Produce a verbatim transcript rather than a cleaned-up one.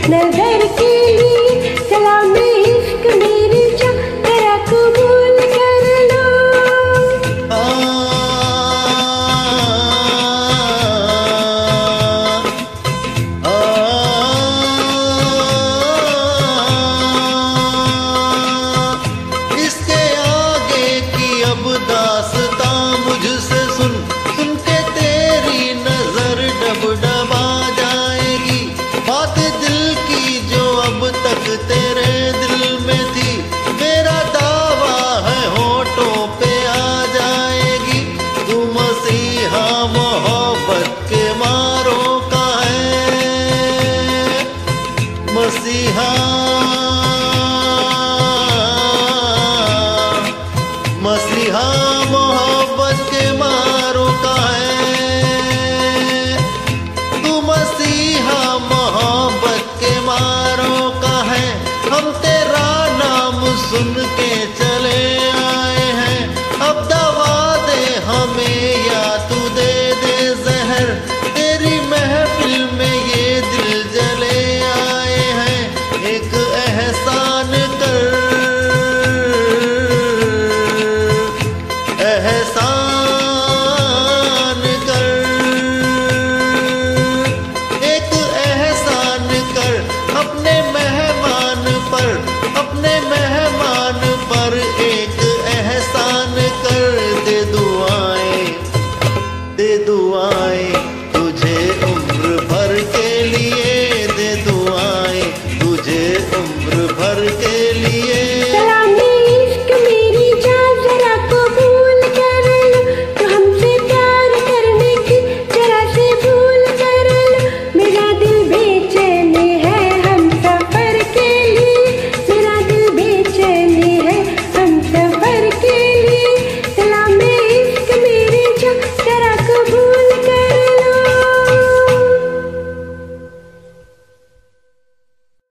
नजर के लिए सलाम इश्क मेरी जान तेरा कबूल कर लो। आ, आ, इसके आगे की अब दास्तां मुझसे सुन, सुन के तेरी नजर डब डबा जाएगी। बात दिल की जो अब तक तेरे दिल में थी, मेरा दावा है होठों पे आ जाएगी। तू मसीहा मोहब्बत के मारों का है, मसीहा मसीहा मोहब्बत के मारों का है। तू मसीहा मोहब्बत के मारों का है। हम तेरा नाम सुन के चले आए हैं, अब दवा दे हमें या तू दे दे जहर। तेरी महफिल में ये दिल जले आए हैं, एक एहसान कर, एहसान कर, एक एहसान कर अपने मेहमान पर, अपने मेहमान पर एक एहसान कर। दे दुआएं, दे दुआएं तुझे उम्र भर के लिए, दे दुआएं तुझे उम्र भर के